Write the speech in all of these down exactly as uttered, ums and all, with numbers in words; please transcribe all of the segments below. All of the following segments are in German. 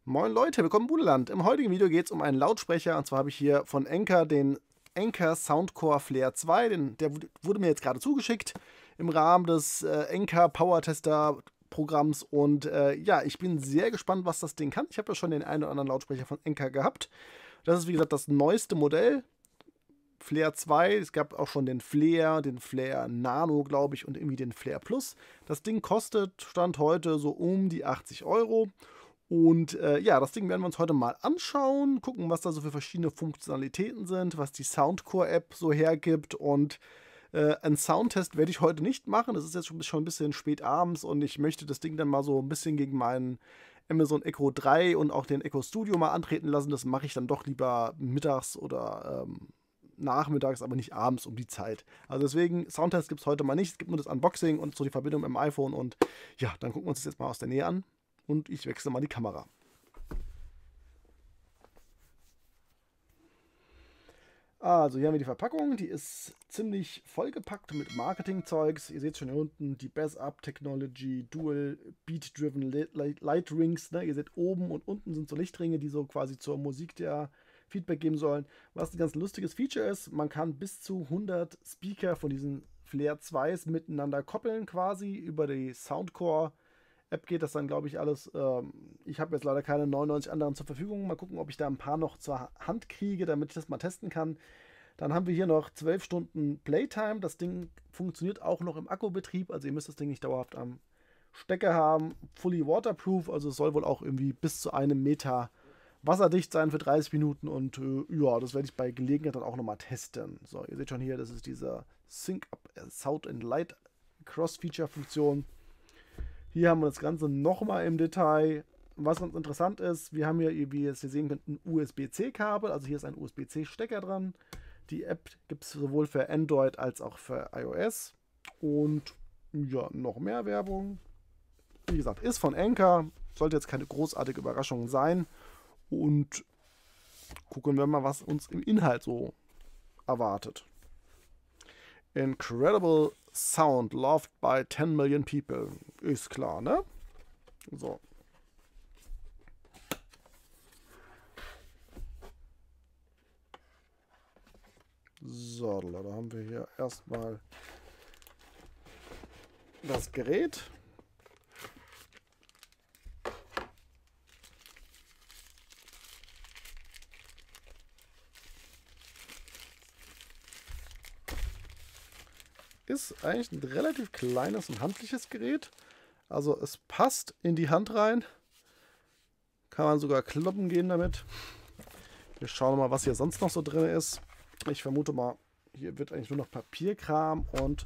Moin Leute, willkommen im Budeland. Im heutigen Video geht es um einen Lautsprecher, und zwar habe ich hier von Anker den Anker Soundcore Flare zwei. Den, der wurde mir jetzt gerade zugeschickt im Rahmen des äh, Anker Power Tester Programms, und äh, ja, ich bin sehr gespannt, was das Ding kann. Ich habe ja schon den einen oder anderen Lautsprecher von Anker gehabt. Das ist wie gesagt das neueste Modell, Flare zwei. Es gab auch schon den Flare, den Flare Nano, glaube ich, und irgendwie den Flare Plus. Das Ding kostet, Stand heute, so um die achtzig Euro. Und äh, ja, das Ding werden wir uns heute mal anschauen, gucken, was da so für verschiedene Funktionalitäten sind, was die Soundcore-App so hergibt. Und äh, einen Soundtest werde ich heute nicht machen. Es ist jetzt schon, schon ein bisschen spät abends, und ich möchte das Ding dann mal so ein bisschen gegen meinen Amazon Echo drei und auch den Echo Studio mal antreten lassen. Das mache ich dann doch lieber mittags oder ähm, nachmittags, aber nicht abends um die Zeit. Also deswegen, Soundtest gibt es heute mal nicht. Es gibt nur das Unboxing und so die Verbindung mit dem iPhone. Und ja, dann gucken wir uns das jetzt mal aus der Nähe an. Und ich wechsle mal die Kamera. Also hier haben wir die Verpackung. Die ist ziemlich vollgepackt mit Marketingzeugs. Ihr seht schon hier unten die Bass Up Technology Dual Beat Driven Light Rings. Ne? Ihr seht, oben und unten sind so Lichtringe, die so quasi zur Musik der Feedback geben sollen. Was ein ganz lustiges Feature ist, man kann bis zu hundert Speaker von diesen Flare zweis miteinander koppeln, quasi über die Soundcore App geht das dann, glaube ich, alles. Ähm, ich habe jetzt leider keine neunundneunzig anderen zur Verfügung. Mal gucken, ob ich da ein paar noch zur Hand kriege, damit ich das mal testen kann. Dann haben wir hier noch zwölf Stunden Playtime. Das Ding funktioniert auch noch im Akkubetrieb. Also ihr müsst das Ding nicht dauerhaft am Stecker haben. Fully waterproof, also es soll wohl auch irgendwie bis zu einem Meter wasserdicht sein für dreißig Minuten. Und äh, ja, das werde ich bei Gelegenheit dann auch nochmal testen. So, ihr seht schon hier, das ist diese Sync Up Sound and Light Cross Feature Funktion. Hier haben wir das Ganze nochmal im Detail. Was ganz interessant ist, wir haben hier, wie ihr es hier sehen könnt, ein U S B C Kabel. Also hier ist ein U S B C Stecker dran. Die App gibt es sowohl für Android als auch für iOS. Und ja, noch mehr Werbung. Wie gesagt, ist von Anker. Sollte jetzt keine großartige Überraschung sein. Und gucken wir mal, was uns im Inhalt so erwartet. Incredible Sound loved by ten million people. Ist klar, ne? So. So, da haben wir hier erstmal das Gerät. Ist eigentlich ein relativ kleines und handliches Gerät. Also es passt in die Hand rein. Kann man sogar kloppen gehen damit. Wir schauen mal, was hier sonst noch so drin ist. Ich vermute mal, hier wird eigentlich nur noch Papierkram und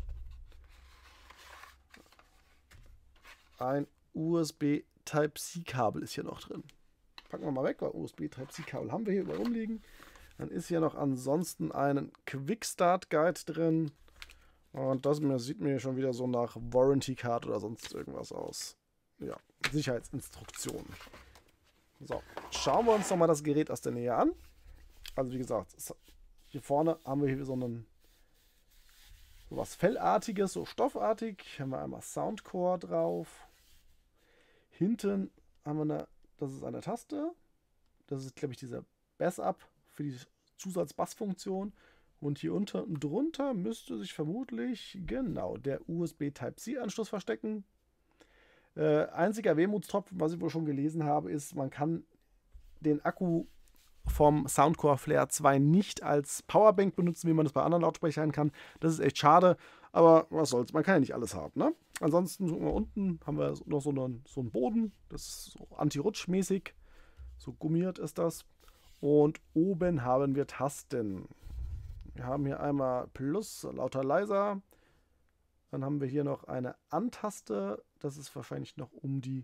ein U S B Type-C Kabel ist hier noch drin. Packen wir mal weg, weil U S B Type-C Kabel haben wir hier überall rumliegen. Dann ist hier noch ansonsten ein Quick Start Guide drin. Und das sieht mir schon wieder so nach Warranty Card oder sonst irgendwas aus. Ja, Sicherheitsinstruktion. So, schauen wir uns nochmal das Gerät aus der Nähe an. Also wie gesagt, hier vorne haben wir hier so einen so was Fellartiges, so stoffartig. Hier haben wir einmal Soundcore drauf. Hinten haben wir eine, das ist eine Taste. Das ist, glaube ich, dieser Bass Up für die Zusatz-Bass-Funktion. Und hier unten drunter müsste sich vermutlich genau der U S B Type-C Anschluss verstecken. Äh, einziger Wermutstropfen, was ich wohl schon gelesen habe, ist, man kann den Akku vom Soundcore Flare zwei nicht als Powerbank benutzen, wie man das bei anderen Lautsprechern kann. Das ist echt schade, aber was soll's, man kann ja nicht alles haben. Ne? Ansonsten unten haben wir noch so einen, so einen Boden, das ist so anti-rutschmäßig, so gummiert ist das. Und oben haben wir Tasten. Wir haben hier einmal Plus, lauter, leiser. Dann haben wir hier noch eine An-Taste. Das ist wahrscheinlich noch, um die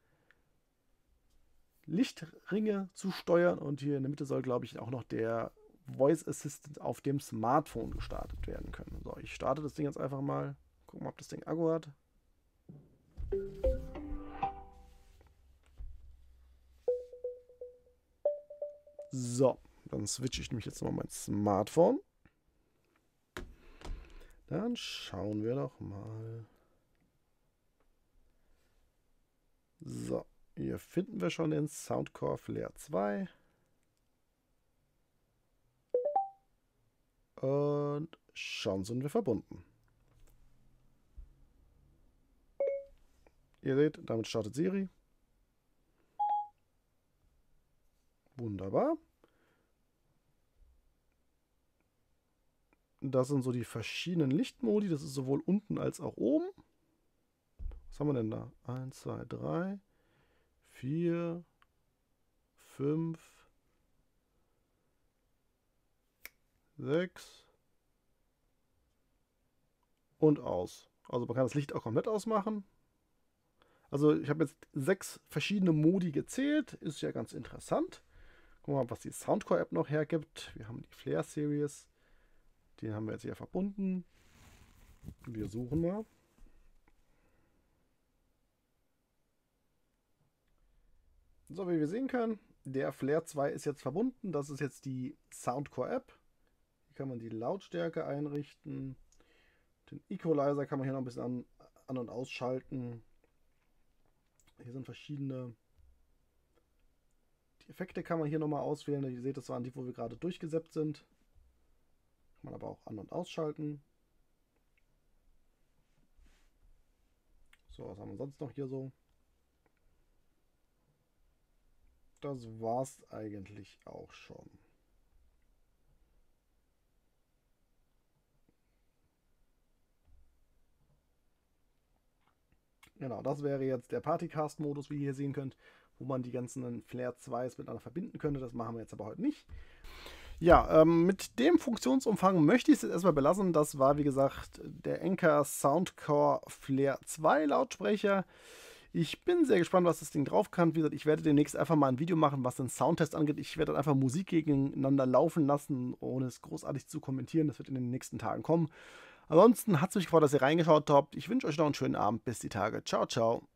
Lichtringe zu steuern. Und hier in der Mitte soll, glaube ich, auch noch der Voice Assistant auf dem Smartphone gestartet werden können. So, ich starte das Ding jetzt einfach mal. Gucken, ob das Ding Akku hat. So, dann switche ich nämlich jetzt mal mein Smartphone. Dann schauen wir doch mal. So, Hier finden wir schon den Soundcore Flair zwei. Und schon sind wir verbunden. Ihr seht, damit startet Siri. Wunderbar. Das sind so die verschiedenen Lichtmodi. Das ist sowohl unten als auch oben. Was haben wir denn da? eins, zwei, drei, vier, fünf, sechs und aus. Also man kann das Licht auch komplett ausmachen. Also ich habe jetzt sechs verschiedene Modi gezählt. Ist ja ganz interessant. Gucken wir mal, was die Soundcore-App noch hergibt. Wir haben die Flair Series. Den haben wir jetzt hier verbunden. Wir suchen mal. So, wie wir sehen können, der Flair zwei ist jetzt verbunden. Das ist jetzt die Soundcore-App. Hier kann man die Lautstärke einrichten. Den Equalizer kann man hier noch ein bisschen an, an- und ausschalten. Hier sind verschiedene. Die Effekte kann man hier nochmal auswählen. Ihr seht, das waren die, wo wir gerade durchgesäppt sind. Kann man aber auch an- und ausschalten. So, was haben wir sonst noch hier so? Das war's eigentlich auch schon. Genau, das wäre jetzt der Partycast-Modus, wie ihr hier sehen könnt, wo man die ganzen Flair zweis miteinander verbinden könnte. Das machen wir jetzt aber heute nicht. Ja, ähm, mit dem Funktionsumfang möchte ich es jetzt erstmal belassen. Das war, wie gesagt, der Anker Soundcore Flair zwei Lautsprecher. Ich bin sehr gespannt, was das Ding drauf kann. Wie gesagt, ich werde demnächst einfach mal ein Video machen, was den Soundtest angeht. Ich werde dann einfach Musik gegeneinander laufen lassen, ohne es großartig zu kommentieren. Das wird in den nächsten Tagen kommen. Ansonsten hat es mich gefreut, dass ihr reingeschaut habt. Ich wünsche euch noch einen schönen Abend. Bis die Tage. Ciao, ciao.